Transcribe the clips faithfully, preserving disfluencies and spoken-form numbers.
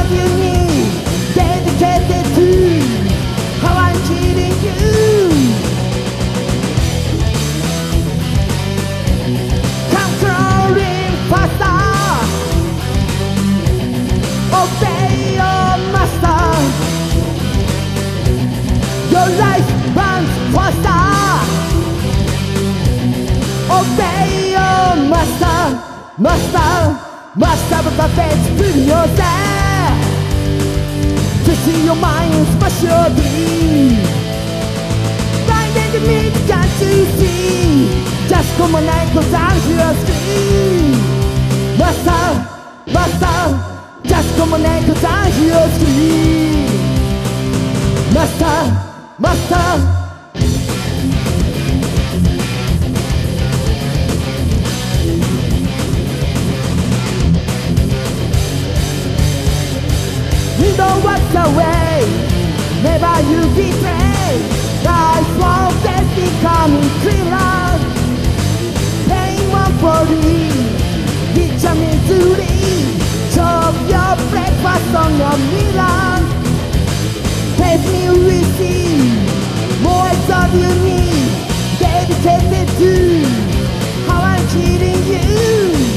of you need dedicated to how I'm treating you. Controlling faster, obey your master. Your life runs faster, obey your master. Master, master of the perfect, free yourself. Twisting your mind, smash your dream. Finding the meat, can't you see? Just come on and close down your screen. Master, master, just come on and close down your screen. Master, master. You know what's the way, never you betray. Life won't just becoming thriller. Paying one for it, get your misery. Chop your breakfast on your mirror. Take me with you, more of you need dedicated to how I'm treating you.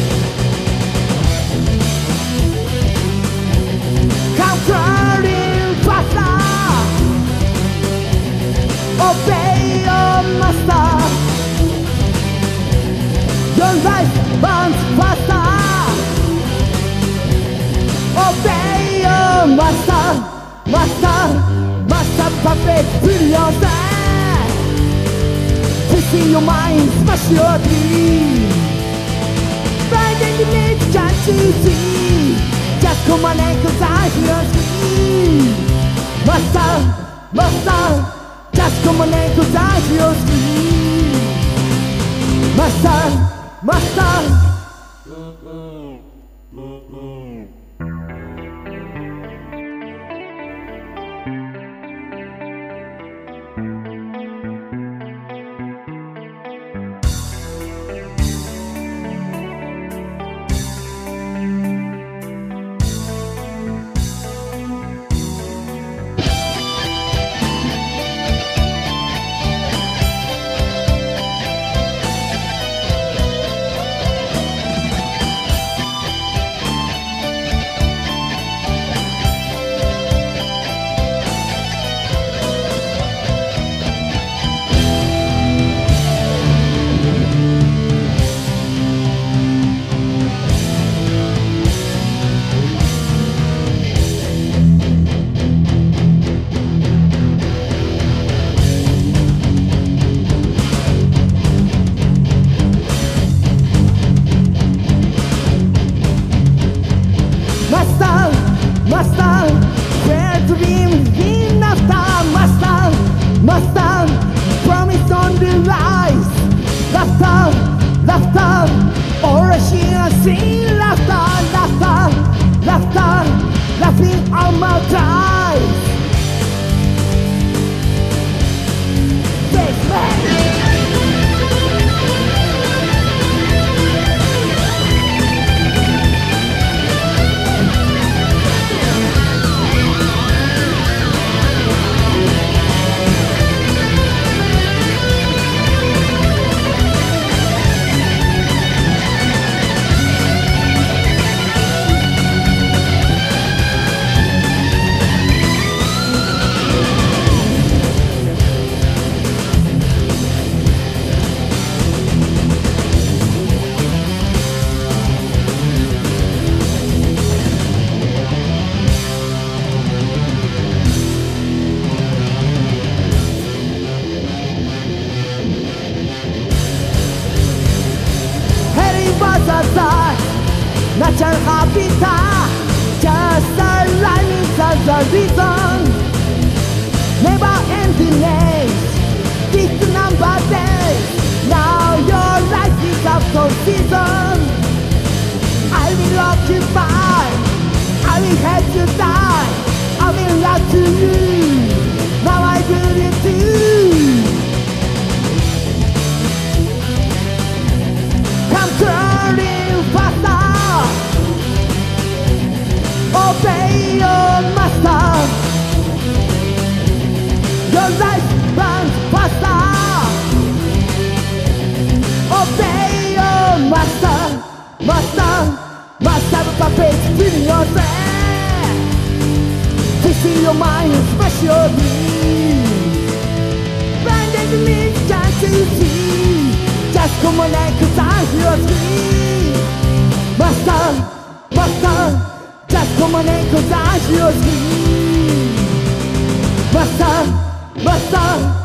Controlling faster, obey your master. Your life runs faster, obey your master. Master, master perfect, free yourself. Twisting your mind, smash your dream. Finding the need, can't you see? Just come on and close out your screen. Master, master, just come on and close out your screen. Master, master. Master, where to be in after. Master, master, promise on the rise. Laughter, laughter, or a sheer scene. Laughter, laughter, laughter, laughing on my eyes. Face me. Natural habitat, just a line as a reason. Never ending days, this number days. Now your life is up for season. I will occupy, I will have to die. I will love to you, now I do it too. Controlling faster, obey feeling yourself. This is your mind specialty. Blinded me, can't you see? Just come on and cause I feel free. Master, master, just come on and cause I feel free. Master, master